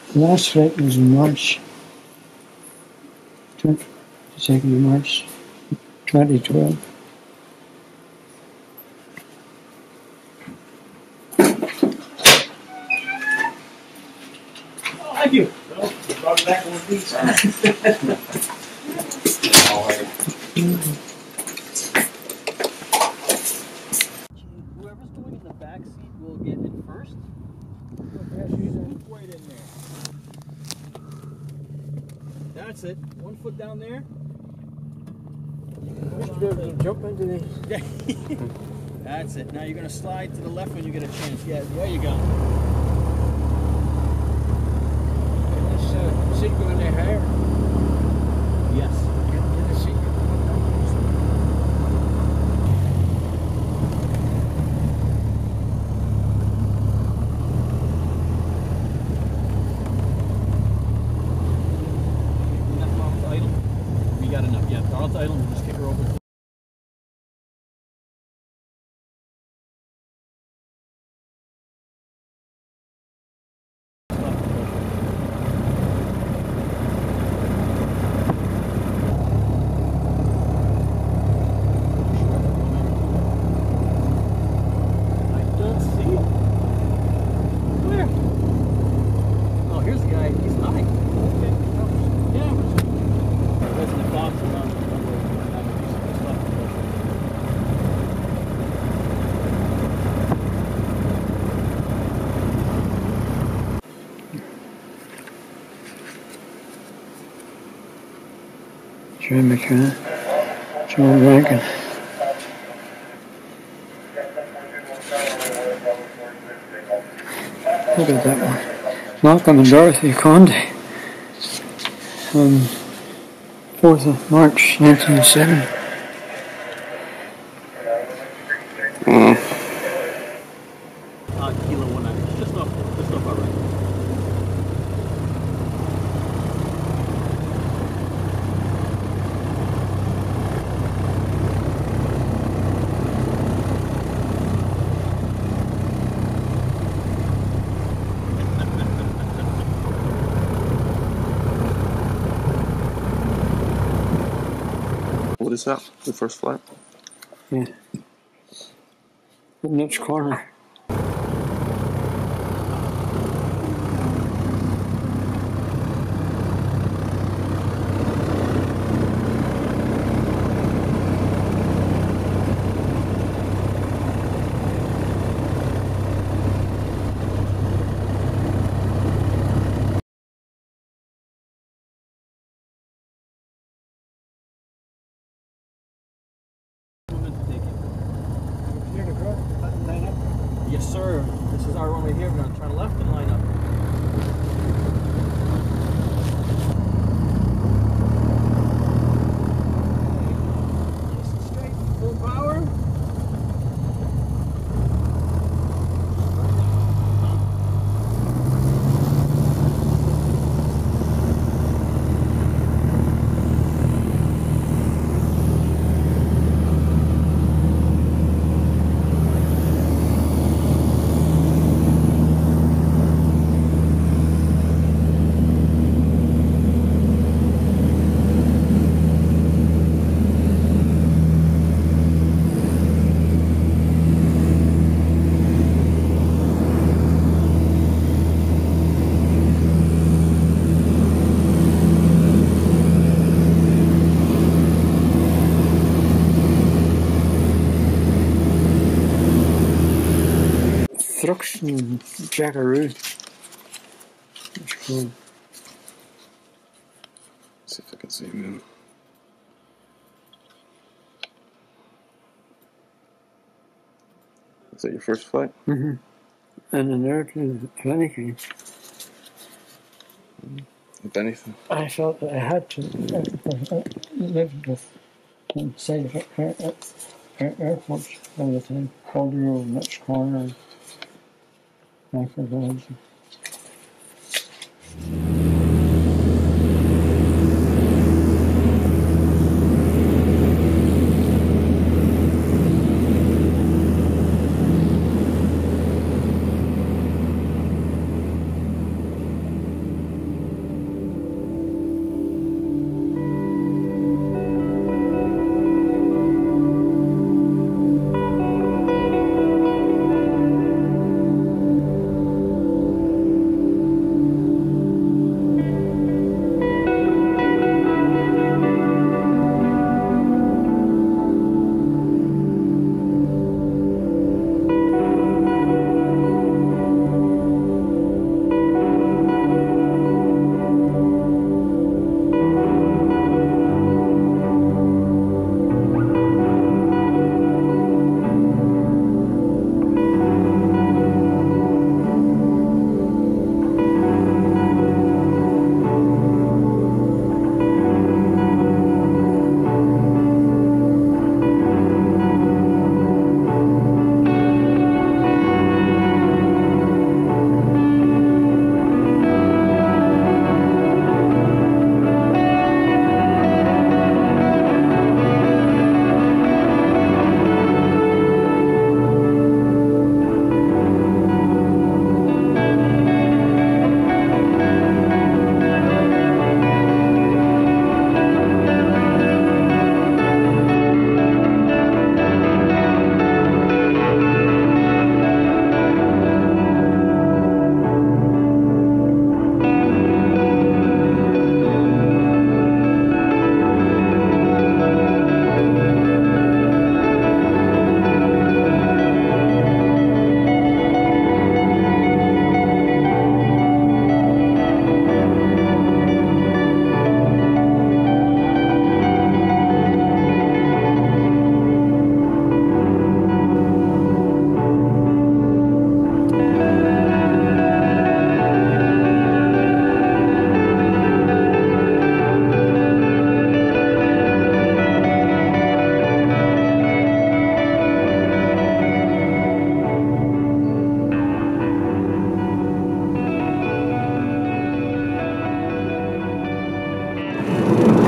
Last flight was in March, 22nd of March, 2012. Oh, thank you. Well, brought it back in one piece. Whoever's going in the back seat will get in first. Right in there. That's it. 1 foot down there. Jump into the... That's it. Now you're going to slide to the left when you get a chance. Yeah, there you go. Is this seat going there higher? Yes. Get the seat. Enough Throttle to idle? We got enough. Yeah, throttle to idle. We'll just kick her over. John McKenna, John Rankin. Look at that one. Malcolm and Dorothy Conde. 4th of March, 1970. Kilo 190. Just off our right. What is that? The first flight? Yeah. Nutch Corner. Yes, sir. This is our runway here. We're going to turn left and line up. Nice and straight, full power. Thruxton Jackaroo. That's cool. See if I can zoom in. Is that your first flight? Mm-hmm. And an airplane, if anything. If anything. I felt that I had to live with inside airports all the time. Calder Road, Nutch Corner, Michael Village.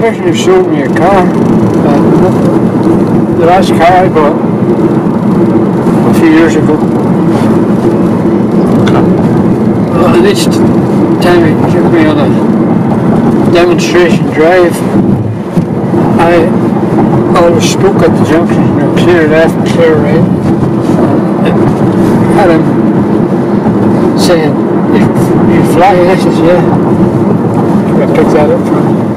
person who sold me a car, the last car I bought a few years ago. Well, the next time he took me on a demonstration drive, I always spoke at the junction, you know, clear left and clear right. Had him saying, you fly? I says, yeah. I picked that up from him.